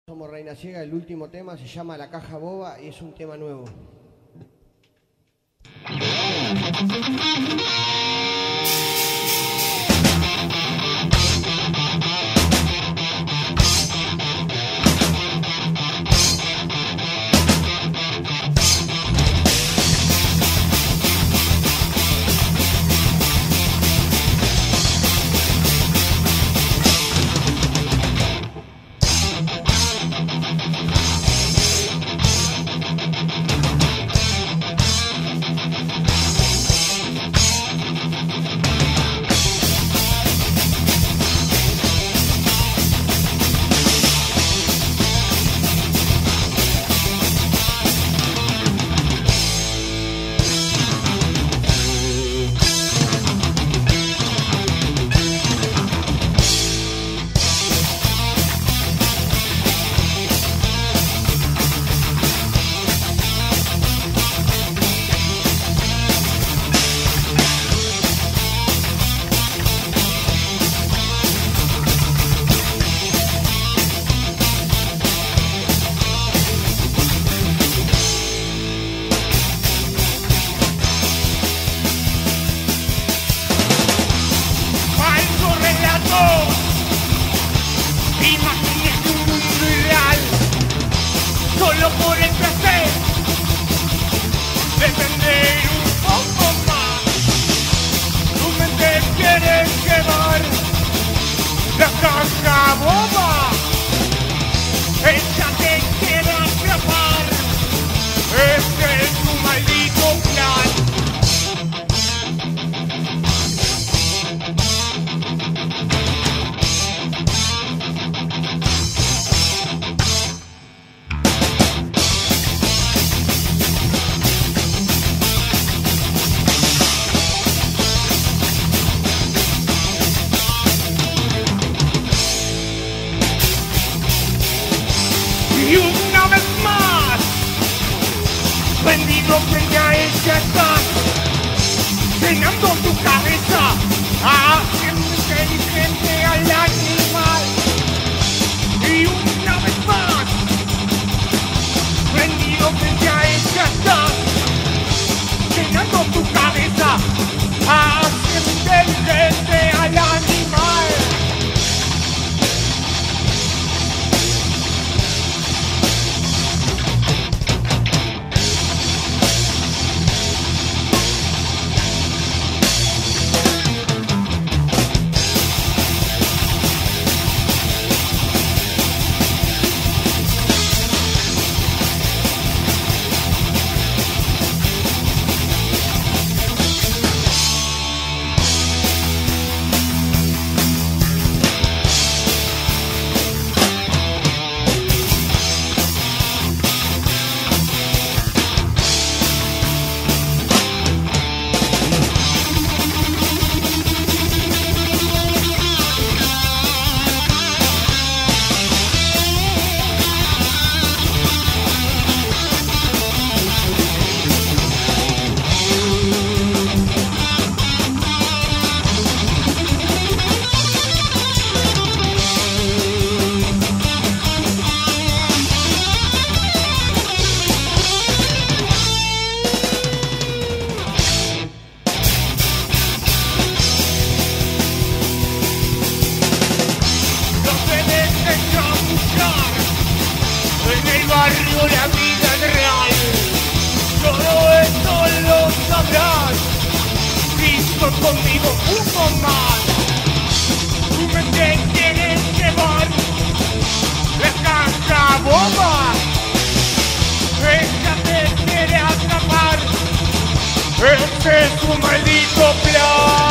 Somos Reina Ciega, el último tema se llama La Caja Boba y es un tema nuevo. Solo por el placer de entender un poco más. Tu mente quiere llevar la caja boba. Ella te quiere atrapar. Este es tu maldito plan. Y una vez más, vendido frente a ella estás, llenando tu cabeza, haciendo inteligente al animal. Y una vez más, vendido frente a ella estás, llenando tu cabeza, haciendo inteligente al animal. En el barrio la vida es real, todo esto lo sabrás. Listo conmigo uno más. Tu mente quiere llevar la caja boba. Ella te quiere atrapar. Este es tu maldito plan.